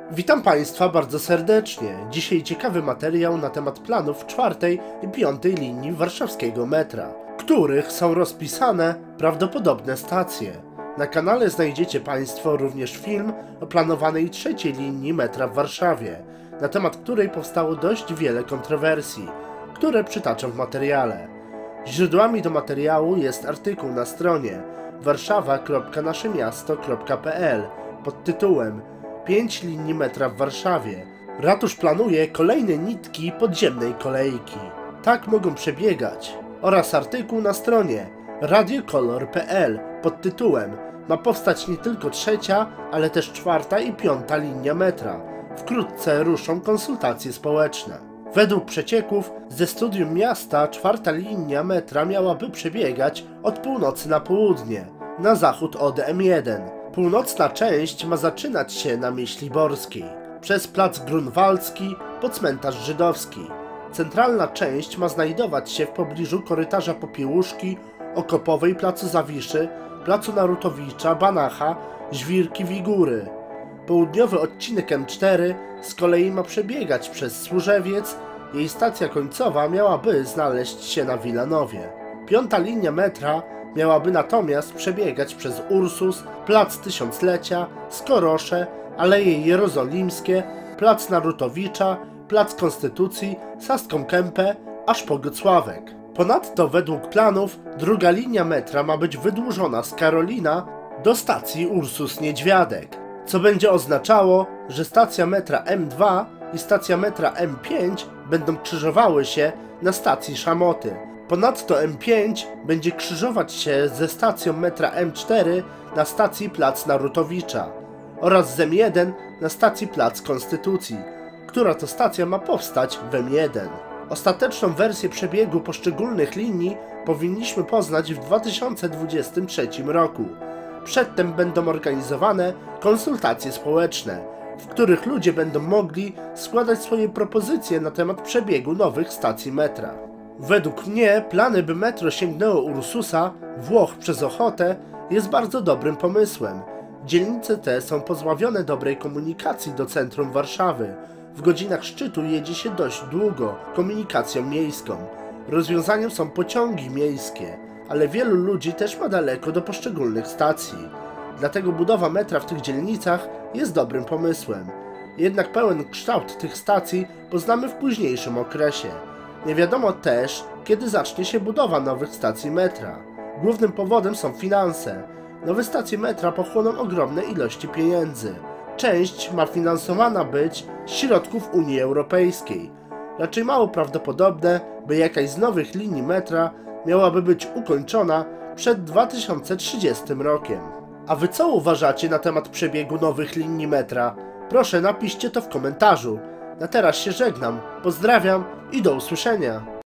Witam Państwa bardzo serdecznie. Dzisiaj ciekawy materiał na temat planów 4. i 5. linii warszawskiego metra, w których są rozpisane prawdopodobne stacje. Na kanale znajdziecie Państwo również film o planowanej 3. linii metra w Warszawie, na temat której powstało dość wiele kontrowersji, które przytaczam w materiale. Źródłami do materiału jest artykuł na stronie warszawa.naszemiasto.pl pod tytułem 5 linii metra w Warszawie. Ratusz planuje kolejne nitki podziemnej kolejki. Tak mogą przebiegać. Oraz artykuł na stronie radiokolor.pl pod tytułem ma powstać nie tylko 3., ale też 4. i 5. linia metra. Wkrótce ruszą konsultacje społeczne. Według przecieków ze studium miasta 4. linia metra miałaby przebiegać od północy na południe, na zachód od M1. Północna część ma zaczynać się na Myśliborskiej, przez plac Grunwaldzki po cmentarz żydowski. Centralna część ma znajdować się w pobliżu korytarza Popiełuszki, Okopowej, placu Zawiszy, placu Narutowicza, Banacha, Żwirki, Wigury. Południowy odcinek M4 z kolei ma przebiegać przez Służewiec, jej stacja końcowa miałaby znaleźć się na Wilanowie. 5. linia metra miałaby natomiast przebiegać przez Ursus, plac Tysiąclecia, Skorosze, Aleje Jerozolimskie, plac Narutowicza, plac Konstytucji, Saską Kępę, aż po Gocławek. Ponadto według planów 2. linia metra ma być wydłużona z Karolina do stacji Ursus-Niedźwiadek, co będzie oznaczało, że stacja metra M2 i stacja metra M5 będą krzyżowały się na stacji Szamoty. Ponadto M5 będzie krzyżować się ze stacją metra M4 na stacji plac Narutowicza oraz z M1 na stacji plac Konstytucji, która to stacja ma powstać w M1. Ostateczną wersję przebiegu poszczególnych linii powinniśmy poznać w 2023 roku. Przedtem będą organizowane konsultacje społeczne, w których ludzie będą mogli składać swoje propozycje na temat przebiegu nowych stacji metra. Według mnie plany, by metro sięgnęło Ursusa, Włoch przez Ochotę, jest bardzo dobrym pomysłem. Dzielnice te są pozbawione dobrej komunikacji do centrum Warszawy. W godzinach szczytu jedzie się dość długo komunikacją miejską. Rozwiązaniem są pociągi miejskie, ale wielu ludzi też ma daleko do poszczególnych stacji. Dlatego budowa metra w tych dzielnicach jest dobrym pomysłem. Jednak pełen kształt tych stacji poznamy w późniejszym okresie. Nie wiadomo też, kiedy zacznie się budowa nowych stacji metra. Głównym powodem są finanse. Nowe stacje metra pochłoną ogromne ilości pieniędzy. Część ma finansowana być z środków Unii Europejskiej. Raczej mało prawdopodobne, by jakaś z nowych linii metra miałaby być ukończona przed 2030 rokiem. A wy co uważacie na temat przebiegu nowych linii metra? Proszę napiszcie to w komentarzu. Na teraz się żegnam, pozdrawiam i do usłyszenia.